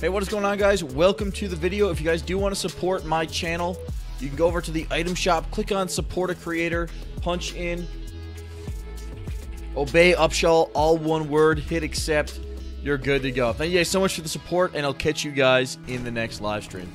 Hey, what is going on, guys? Welcome to the video. If you guys do want to support my channel, you can go over to the item shop, click on support a creator, punch in obey Upshall, all one word, hit accept. You're good to go. Thank you guys so much for the support, and I'll catch you guys in the next live stream.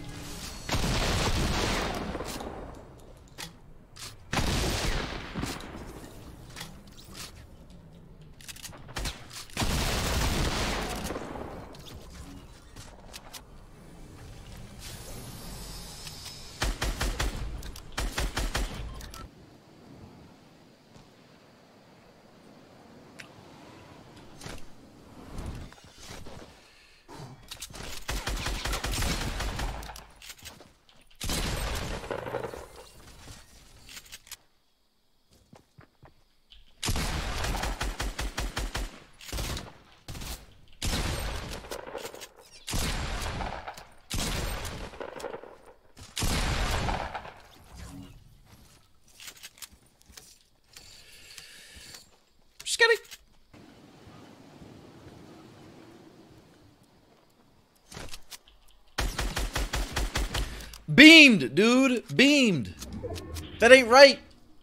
Just kidding. Beamed, dude. Beamed. That ain't right.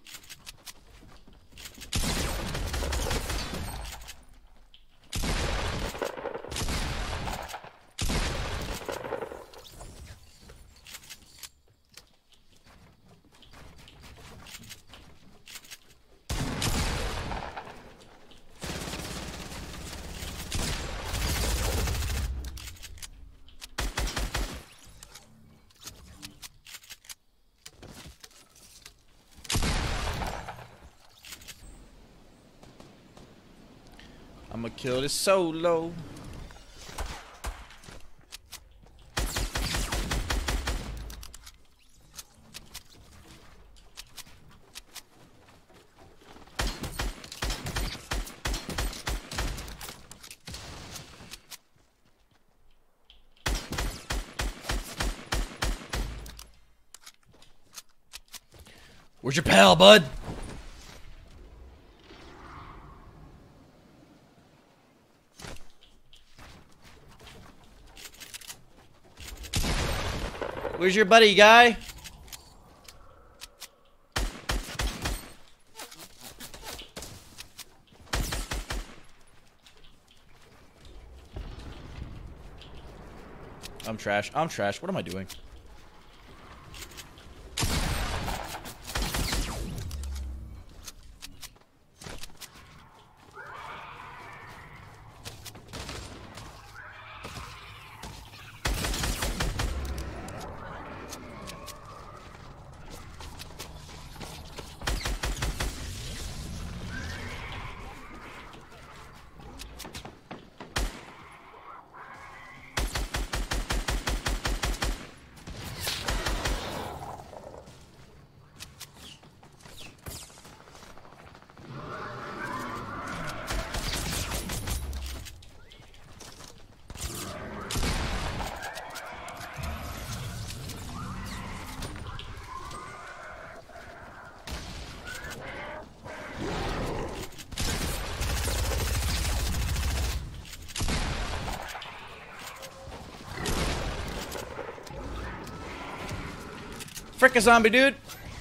I'ma kill this solo. Where's your pal, bud? Where's your buddy, guy? I'm trash. I'm trash. What am I doing? Frick a zombie, dude.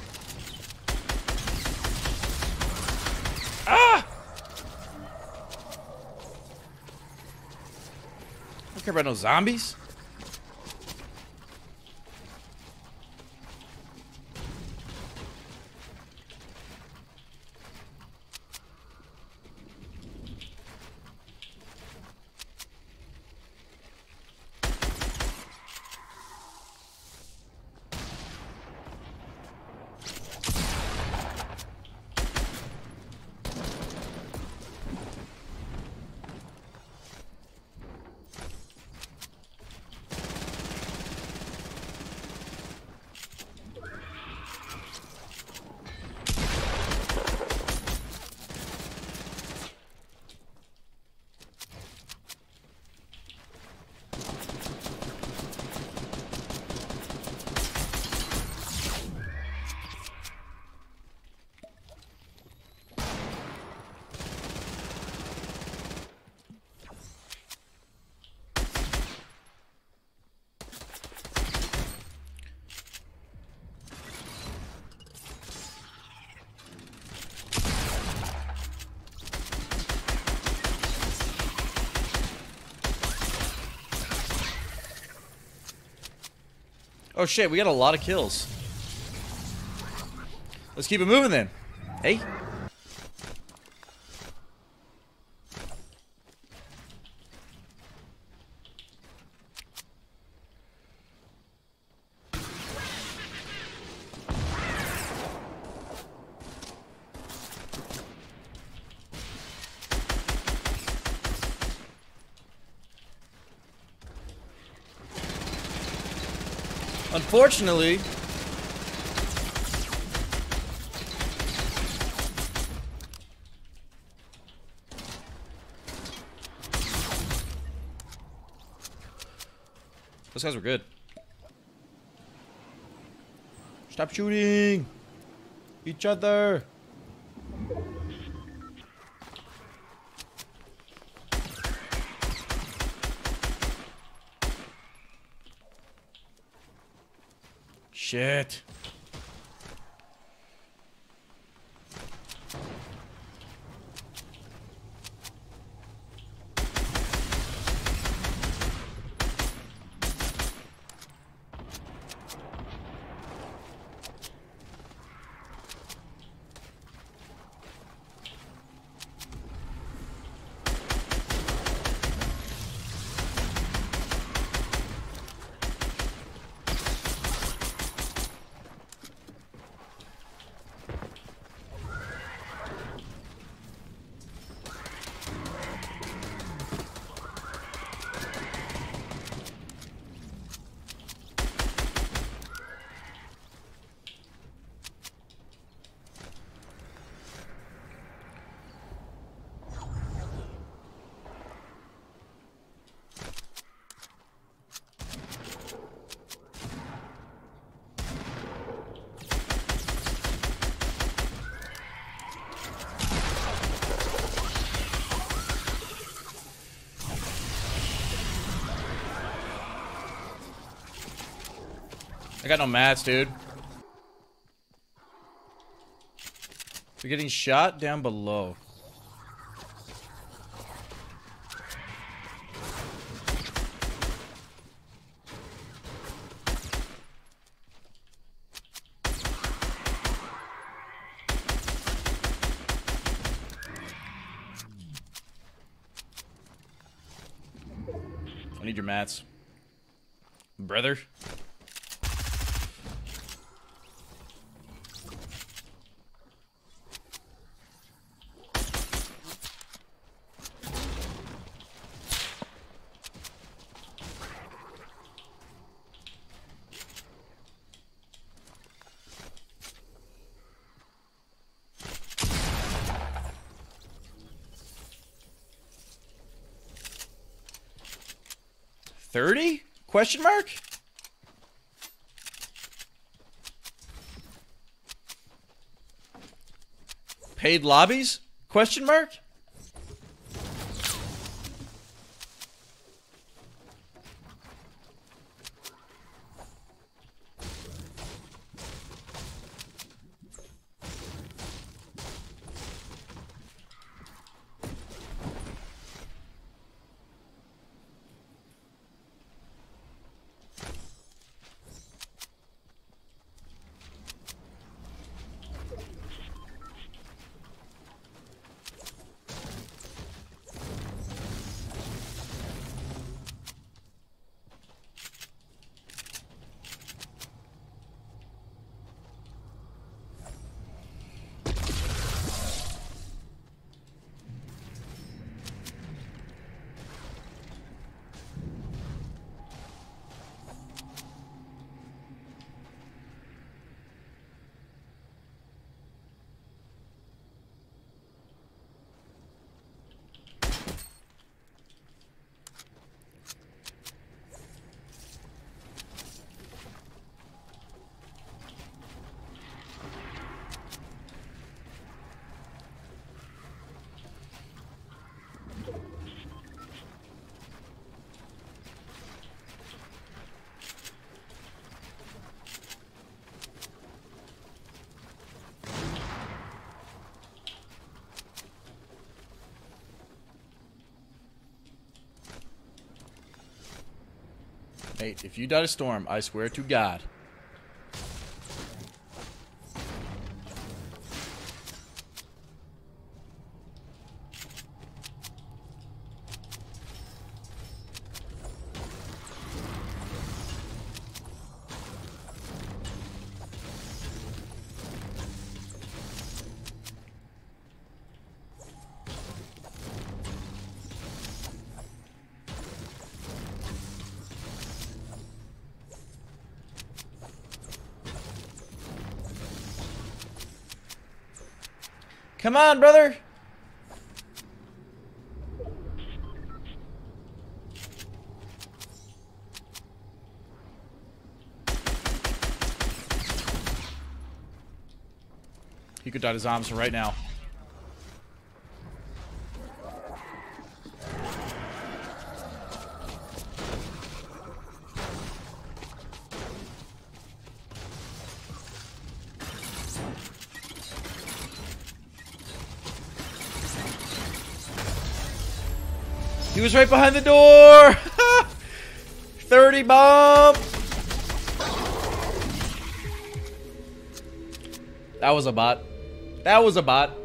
Ah! I don't care about no zombies. Oh shit, we got a lot of kills. Let's keep it moving then. Hey. Unfortunately, those guys were good. Stop shooting each other. Shit. I got no mats, dude. We're getting shot down below. I need your mats, brother. $30? Question mark? Paid lobbies? Question mark? Hey, if you die to storm, I swear to God. Come on, brother! He could die to zombies right now. He was right behind the door! 30 bomb! That was a bot. That was a bot.